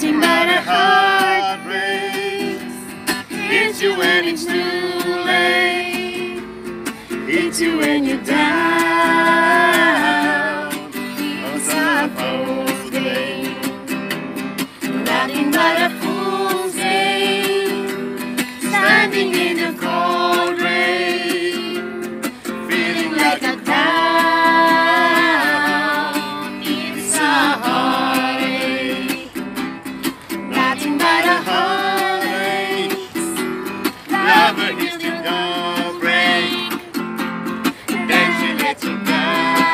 Nothing but a heartbreak. Hits you when it's too late. Hits you when you're down. It's a fool's game. Nothing but a fool's game. Standing in the cold rain, feeling like a clown. It's a heartache. Nothing but a heartache. Lover is the dog break. Then she lets you down.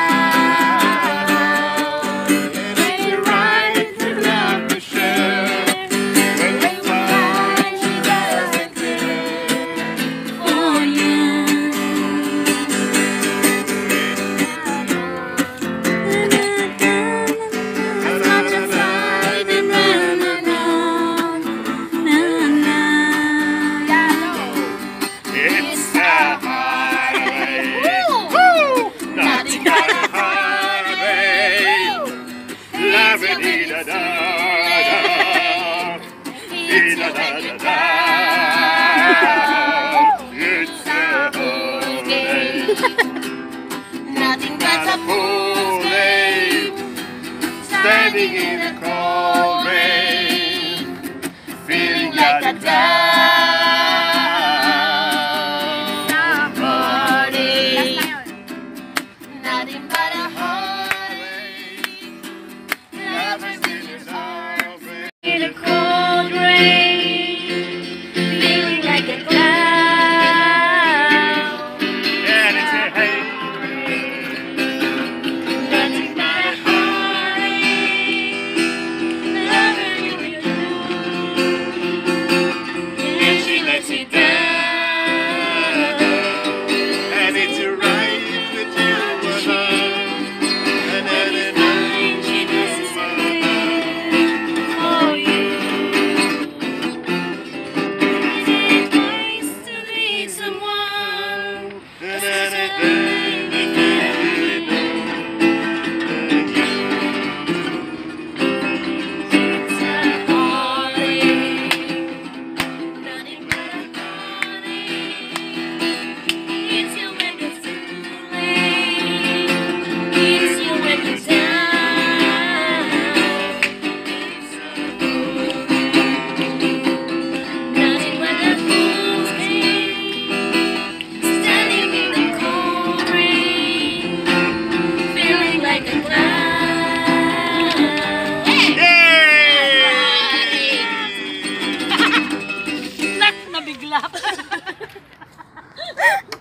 Let you ride the love to share. When the time she doesn't care for you. As much as I it's a heartache. Nothing but a heartache. Love it, da da da da. It's a heartache. Nothing but a fool's game. Standing in the cold rain, feeling like a nothing but a heartache. Lovers in his arms. In a cold rain, feeling like a clown. And it's a hate. Nothing but a heartache. Loving you do. And she lets you down. And it's a right that you were her. Nabigla.